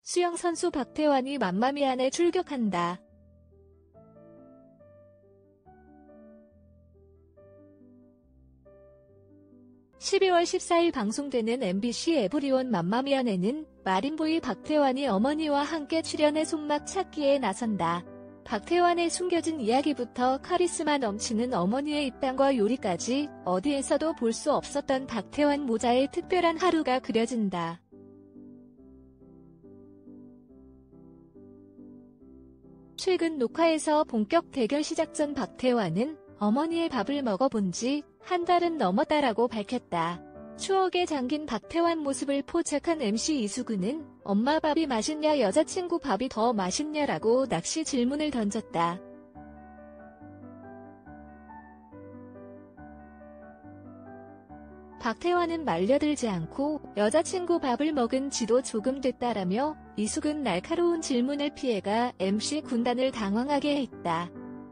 수영선수 박태환이 맘마미아에 출격한다. 12월 14일 방송되는 MBC 에브리원 맘마미아에는 마린보이 박태환이 어머니와 함께 출연해 손맛 찾기에 나선다. 박태환의 숨겨진 이야기부터 카리스마 넘치는 어머니의 입담과 요리까지 어디에서도 볼 수 없었던 박태환 모자의 특별한 하루가 그려진다. 최근 녹화에서 본격 대결 시작 전 박태환은 어머니의 밥을 먹어본 지 한 달은 넘었다라고 밝혔다. 추억에 잠긴 박태환 모습을 포착한 MC 이수근은 엄마 밥이 맛있냐 여자친구 밥이 더 맛있냐라고 낚시 질문을 던졌다. 박태환은 말려들지 않고 여자친구 밥을 먹은 지도 조금 됐다라며 이수근 날카로운 질문을 피해가 MC 군단을 당황하게 했다.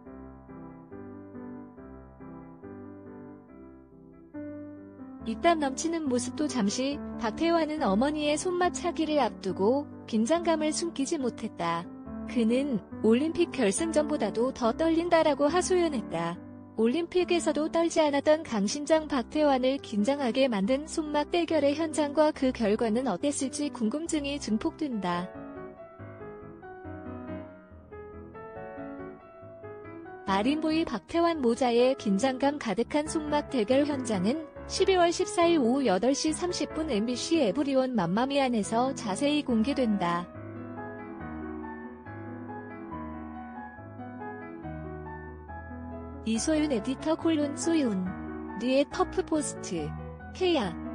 입담 넘치는 모습도 잠시 박태환은 어머니의 손맛 차기를 앞두고 긴장감을 숨기지 못했다. 그는 올림픽 결승전보다도 더 떨린다라고 하소연했다. 올림픽에서도 떨지 않았던 강심장 박태환을 긴장하게 만든 손맛 대결의 현장과 그 결과는 어땠을지 궁금증이 증폭된다. 마린보이 박태환 모자의 긴장감 가득한 손맛 대결 현장은 12월 14일 오후 8시 30분 MBC 에브리원 맘마미아에서 자세히 공개된다. 이소윤 에디터 소윤 리의 터프포스트 K야